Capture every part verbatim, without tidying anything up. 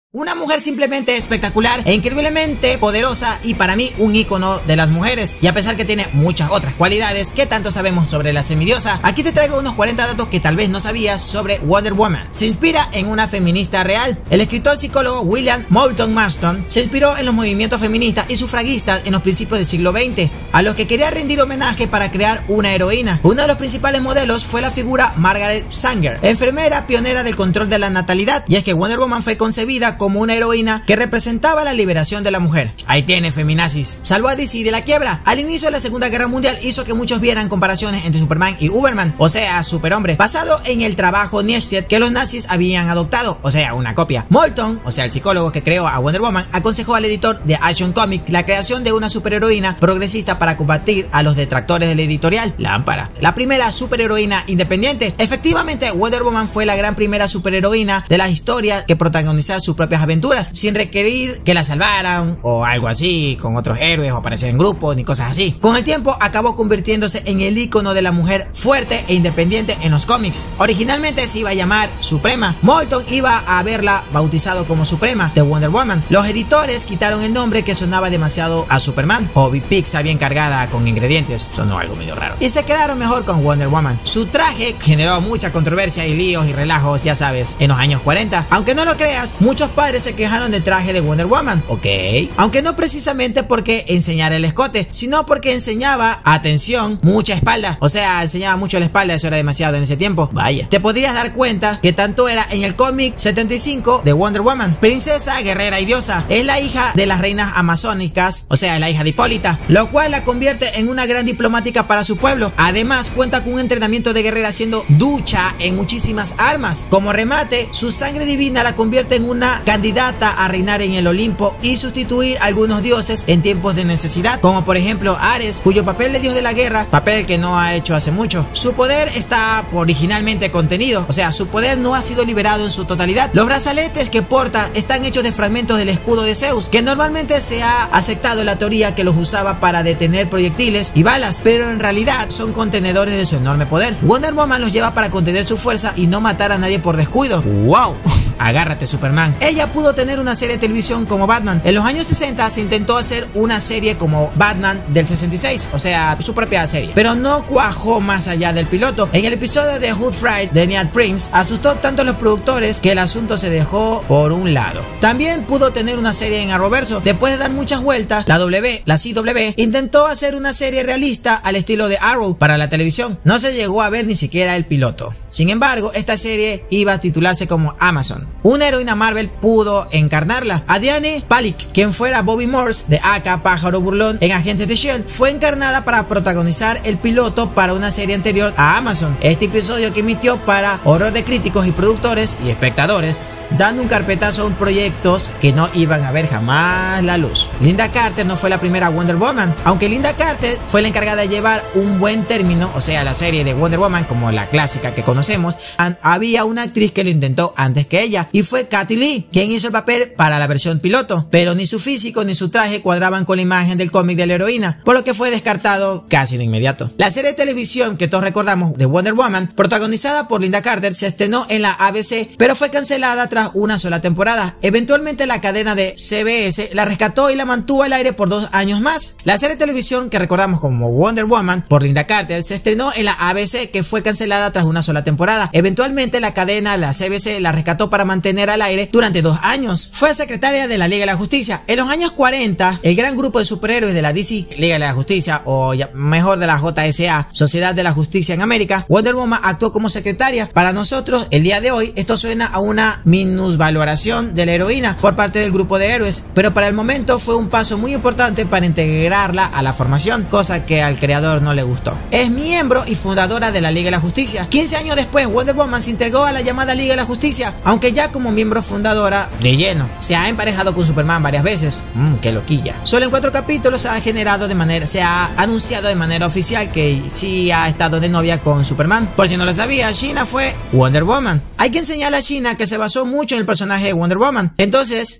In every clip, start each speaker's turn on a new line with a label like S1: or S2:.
S1: Una mujer simplemente espectacular e increíblemente poderosa y para mí un ícono de las mujeres. Y a pesar que tiene muchas otras cualidades que tanto sabemos sobre la semidiosa, aquí te traigo unos cuarenta datos que tal vez no sabías sobre Wonder Woman. Se inspira en una feminista real. El escritor psicólogo William Moulton Marston se inspiró en los movimientos feministas y sufragistas en los principios del siglo veinte, a los que quería rendir homenaje para crear una heroína. Uno de los principales modelos fue la figura Margaret Sanger, enfermera pionera del control de la natalidad, y es que Wonder Woman fue concebida como una heroína que representaba la liberación de la mujer. Ahí tiene, feminazis. Salvó a D C de la quiebra. Al inicio de la Segunda Guerra Mundial hizo que muchos vieran comparaciones entre Superman y Uberman, o sea, superhombre, basado en el trabajo Nietzsche que los nazis habían adoptado, o sea, una copia. Moulton, o sea, el psicólogo que creó a Wonder Woman, aconsejó al editor de Action Comics la creación de una superheroína progresista para combatir a los detractores de la editorial Lámpara, la primera superheroína independiente. Efectivamente, Wonder Woman fue la gran primera superheroína de la historia que protagonizar sus propias aventuras sin requerir que la salvaran o algo así con otros héroes o aparecer en grupos ni cosas así. Con el tiempo acabó convirtiéndose en el ícono de la mujer fuerte e independiente en los cómics. Originalmente se iba a llamar Suprema. Moulton iba a haberla bautizado como Suprema de Wonder Woman. Los editores quitaron el nombre que sonaba demasiado a Superman, o Pizza bien cargada con ingredientes, sonó algo medio raro, y se quedaron mejor con Wonder Woman. Su traje generó mucha controversia y líos y relajos, ya sabes, en los años cuarenta. Aunque no lo creas, muchos padres se quejaron del traje de Wonder Woman, ok, aunque no precisamente porque enseñara el escote, sino porque enseñaba, atención, mucha espalda, o sea, enseñaba mucho la espalda. Eso era demasiado en ese tiempo. Vaya, te podrías dar cuenta que tanto era en el cómic setenta y cinco de Wonder Woman. Princesa, guerrera y diosa, es la hija de las reinas amazónicas, o sea, la hija de Hipólita, lo cual la convierte en una gran diplomática para su pueblo. Además, cuenta con un entrenamiento de guerrera siendo ducha en muchísimas armas. Como remate, su sangre divina la convierte en una candidata a reinar en el Olimpo y sustituir a algunos dioses en tiempos de necesidad, como por ejemplo Ares, cuyo papel de dios de la guerra, papel que no ha hecho hace mucho. Su poder está originalmente contenido, o sea, su poder no ha sido liberado en su totalidad. Los brazaletes que porta están hechos de fragmentos del escudo de Zeus, que normalmente se ha aceptado la teoría que los usaba para detener proyectiles y balas, pero en realidad son contenedores de su enorme poder. Wonder Woman los lleva para contener su fuerza y no matar a nadie por descuido. ¡Wow! Agárrate, Superman. Ella pudo tener una serie de televisión como Batman. En los años sesenta se intentó hacer una serie como Batman del sesenta y seis, o sea, su propia serie, pero no cuajó más allá del piloto. En el episodio de Hood Fright de Neal Prince asustó tanto a los productores que el asunto se dejó por un lado. También pudo tener una serie en Arrowverso. Después de dar muchas vueltas, la W, la C W, intentó hacer una serie realista al estilo de Arrow para la televisión. No se llegó a ver ni siquiera el piloto. Sin embargo, esta serie iba a titularse como Amazon. Una heroína Marvel pudo encarnarla. A Diane Palik, quien fuera Bobby Morse de Aka, Pájaro Burlón en Agentes de Shield, fue encarnada para protagonizar el piloto para una serie anterior a Amazon. Este episodio que emitió para horror de críticos y productores y espectadores, dando un carpetazo a proyectos que no iban a ver jamás la luz. Linda Carter no fue la primera Wonder Woman, aunque Linda Carter fue la encargada de llevar un buen término, o sea, la serie de Wonder Woman como la clásica que conocemos. Había una actriz que lo intentó antes que ella y fue Kathie Lee, quien hizo el papel para la versión piloto, pero ni su físico ni su traje cuadraban con la imagen del cómic de la heroína, por lo que fue descartado casi de inmediato. La serie de televisión que todos recordamos de Wonder Woman, protagonizada por Linda Carter, se estrenó en la A B C, pero fue cancelada tras una sola temporada. Eventualmente la cadena de C B S la rescató y la mantuvo al aire por dos años más. La serie de televisión que recordamos como Wonder Woman por Linda Carter se estrenó en la A B C, que fue cancelada tras una sola temporada. Eventualmente la cadena, la C B C, la rescató para mantener al aire durante dos años. Fue secretaria de la Liga de la Justicia. En los años cuarenta, el gran grupo de superhéroes de la D C, Liga de la Justicia, o ya mejor de la J S A, Sociedad de la Justicia en América, Wonder Woman actuó como secretaria. Para nosotros, el día de hoy, esto suena a una minusvaloración de la heroína por parte del grupo de héroes, pero para el momento fue un paso muy importante para integrarla a la formación, cosa que al creador no le gustó. Es miembro y fundadora de la Liga de la Justicia. quince años después, Wonder Woman se integró a la llamada Liga de la Justicia, aunque ya como miembro fundadora de lleno. Se ha emparejado con Superman varias veces. Mmm, qué loquilla. Solo en cuatro capítulos se ha generado de manera, se ha anunciado de manera oficial que sí ha estado de novia con Superman. Por si no lo sabía, Sheena fue Wonder Woman. Hay quien señala a Sheena que se basó mucho en el personaje de Wonder Woman. Entonces,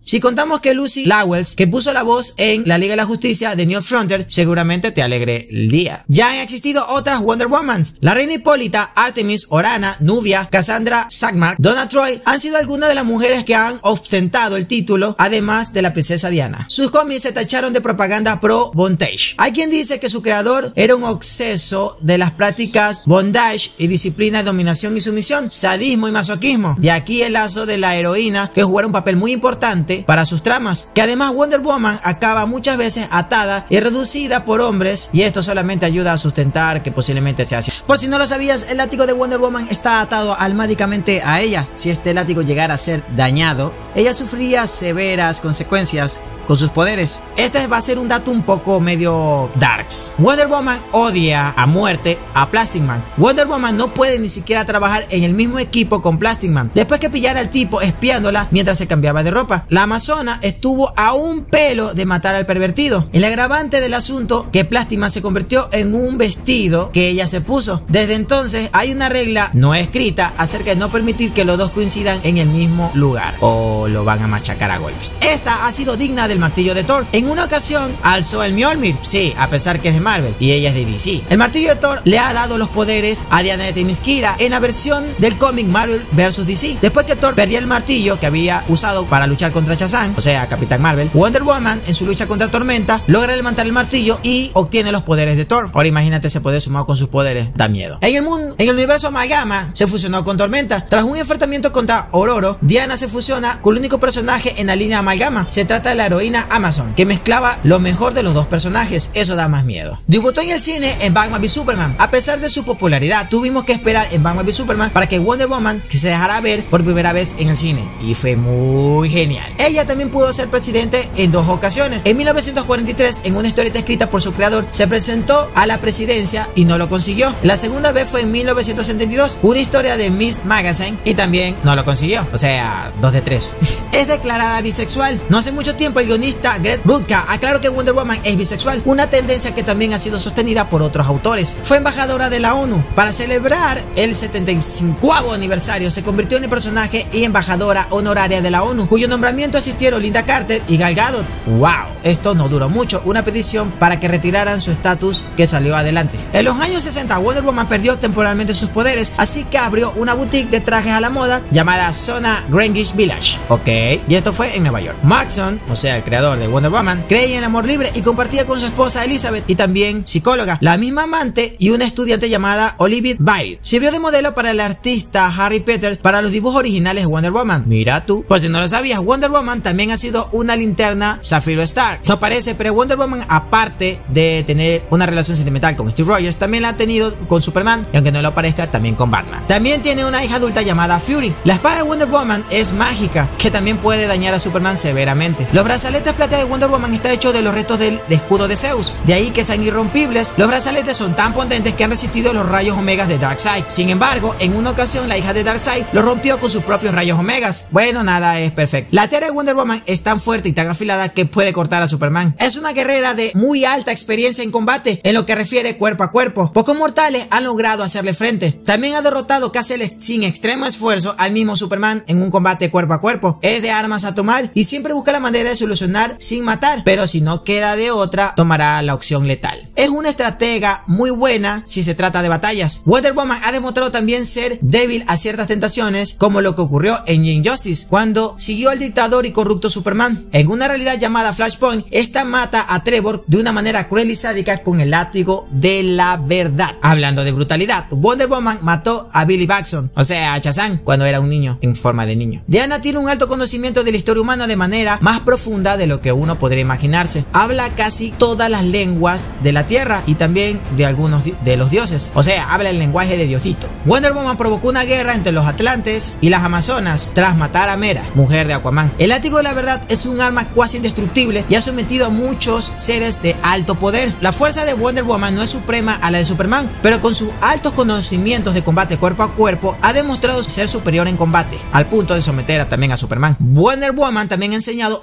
S1: Si contamos que Lucy Lawless, que puso la voz en la Liga de la Justicia de New Frontier, seguramente te alegre el día. Ya han existido otras Wonder Woman. La reina Hipólita, Artemis, Orana, Nubia, Cassandra Sagmark, Donna Troy han sido algunas de las mujeres que han ostentado el título, además de la princesa Diana. Sus cómics se tacharon de propaganda pro bondage. Hay quien dice que su creador era un obseso de las prácticas bondage y disciplina de dominación y sumisión, sadismo y masoquismo. De aquí el lazo de la heroína, que jugará un papel muy importante para sus tramas, que además Wonder Woman acaba muchas veces atada y reducida por hombres, y esto solamente ayuda a sustentar que posiblemente sea así. Por si no lo sabías, el látigo de Wonder Woman está atado almáticamente a ella. Si este látigo llegara a ser dañado, ella sufriría severas consecuencias con sus poderes. Este va a ser un dato un poco medio darks. Wonder Woman odia a muerte a Plastic Man. Wonder Woman no puede ni siquiera trabajar en el mismo equipo con Plastic Man, después que pillara al tipo espiándola mientras se cambiaba de ropa. La amazona estuvo a un pelo de matar al pervertido. El agravante del asunto, que Plastic Man se convirtió en un vestido que ella se puso. Desde entonces hay una regla no escrita acerca de no permitir que los dos coincidan en el mismo lugar, o lo van a machacar a golpes. Esta ha sido digna de el martillo de Thor. En una ocasión alzó el Mjolnir, sí, a pesar que es de Marvel y ella es de D C. El martillo de Thor le ha dado los poderes a Diana de Themyscira en la versión del cómic Marvel versus D C. Después que Thor perdía el martillo que había usado para luchar contra Shazam, o sea, Capitán Marvel, Wonder Woman en su lucha contra Tormenta logra levantar el martillo y obtiene los poderes de Thor. Ahora imagínate ese poder sumado con sus poderes, da miedo. En el mundo, en el universo Amalgama se fusionó con Tormenta. Tras un enfrentamiento contra Ororo, Diana se fusiona con el único personaje en la línea Amalgama. Se trata de la heroína Amazon, que mezclaba lo mejor de los dos personajes. Eso da más miedo. Debutó en el cine en Batman v Superman. A pesar de su popularidad, tuvimos que esperar en Batman v Superman para que Wonder Woman se dejara ver por primera vez en el cine, y fue muy genial. Ella también pudo ser presidente en dos ocasiones. En mil novecientos cuarenta y tres, en una historieta escrita por su creador, se presentó a la presidencia y no lo consiguió. La segunda vez fue en mil novecientos setenta y dos, una historia de Miss Magazine, y también no lo consiguió. O sea, dos de tres. Es declarada bisexual. No hace mucho tiempo el guionista Greg Rucka aclaró que Wonder Woman es bisexual, una tendencia que también ha sido sostenida por otros autores. Fue embajadora de la ONU. Para celebrar el setenta y cinco aniversario, se convirtió en el personaje y embajadora honoraria de la ONU, cuyo nombramiento asistieron Linda Carter y Gal Gadot. ¡Wow! Esto no duró mucho, una petición para que retiraran su estatus que salió adelante. En los años sesenta, Wonder Woman perdió temporalmente sus poderes, así que abrió una boutique de trajes a la moda llamada Zona Greenwich Village. Ok, y esto fue en Nueva York. Maxon, o sea, el creador de Wonder Woman, creía en el amor libre y compartía con su esposa Elizabeth, y también psicóloga, la misma amante y una estudiante llamada Olivia Byron. Sirvió de modelo para el artista Harry Peter para los dibujos originales de Wonder Woman. Mira tú. Por si no lo sabías, Wonder Woman también ha sido una linterna Zafiro Star. No parece, pero Wonder Woman, aparte de tener una relación sentimental con Steve Rogers, también la ha tenido con Superman, y aunque no lo parezca, también con Batman. También tiene una hija adulta llamada Fury. La espada de Wonder Woman es mágica, que también puede dañar a Superman severamente. Los brazaletes plateados de Wonder Woman está hecho de los restos del escudo de Zeus, de ahí que sean irrompibles. Los brazaletes son tan potentes que han resistido los rayos omegas de Darkseid. Sin embargo, en una ocasión la hija de Darkseid los rompió con sus propios rayos omegas. Bueno, nada es perfecto. La tierra de Wonder Woman es tan fuerte y tan afilada que puede cortar a Superman. Es una guerrera de muy alta experiencia en combate en lo que refiere cuerpo a cuerpo. Pocos mortales han logrado hacerle frente. También ha derrotado casi sin extremo esfuerzo al mismo Superman en un combate cuerpo a cuerpo. Es de armas a tomar y siempre busca la manera de solucionar sin matar, pero si no queda de otra, tomará la opción letal. Es una estratega muy buena si se trata de batallas. Wonder Woman ha demostrado también ser débil a ciertas tentaciones, como lo que ocurrió en Injustice, cuando siguió al dictador y corrupto Superman. En una realidad llamada Flashpoint, esta mata a Trevor de una manera cruel y sádica con el látigo de la verdad. Hablando de brutalidad, Wonder Woman mató a Billy Batson, o sea, a Shazam, cuando era un niño en forma de niño. Diana tiene un alto conocimiento de la historia humana de manera más profunda de lo que uno podría imaginarse. Habla casi todas las lenguas de la tierra y también de algunos de los dioses, o sea, habla el lenguaje de Diosito. Wonder Woman provocó una guerra entre los Atlantes y las Amazonas tras matar a Mera, mujer de Aquaman. El látigo de la verdad es un arma casi indestructible y ha sometido a muchos seres de alto poder. La fuerza de Wonder Woman no es suprema a la de Superman, pero con sus altos conocimientos de combate cuerpo a cuerpo ha demostrado ser superior en combate, al punto de someter a, también a Superman. Wonder Woman también ha enseñado artes marciales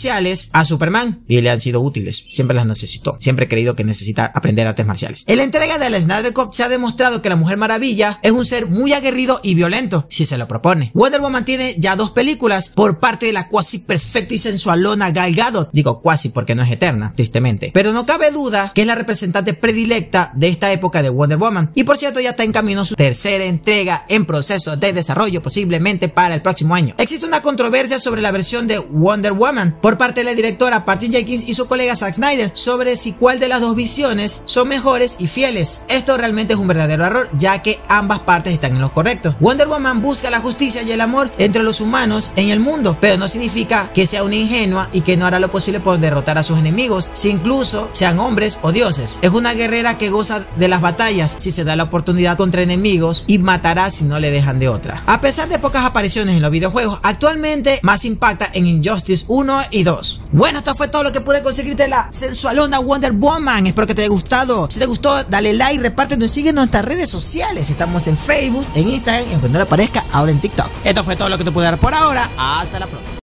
S1: marciales a Superman y le han sido útiles. Siempre las necesitó. Siempre he creído que necesita aprender artes marciales. En la entrega de la Snyder Cut se ha demostrado que la Mujer Maravilla es un ser muy aguerrido y violento, si se lo propone. Wonder Woman tiene ya dos películas por parte de la cuasi perfecta y sensualona Gal Gadot. Digo cuasi porque no es eterna, tristemente. Pero no cabe duda que es la representante predilecta de esta época de Wonder Woman. Y por cierto, ya está en camino su tercera entrega en proceso de desarrollo, posiblemente para el próximo año. Existe una controversia sobre la versión de Wonder Woman por parte de la directora Patty Jenkins y su colega Zack Snyder sobre si cuál de las dos visiones son mejores y fieles. Esto realmente es un verdadero error, ya que ambas partes están en lo correcto. Wonder Woman busca la justicia y el amor entre los humanos en el mundo, pero no significa que sea una ingenua y que no hará lo posible por derrotar a sus enemigos, si incluso sean hombres o dioses. Es una guerrera que goza de las batallas si se da la oportunidad contra enemigos y matará si no le dejan de otra. A pesar de pocas apariciones en los videojuegos, actualmente más impacta en Injustice uno y dos. Bueno, esto fue todo lo que pude conseguir de la sensualona Wonder Woman. Espero que te haya gustado. Si te gustó, dale like, repártenos y síguenos en nuestras redes sociales. Estamos en Facebook, en Instagram y cuando le aparezca ahora en TikTok. Esto fue todo lo que te pude dar por ahora. Hasta la próxima.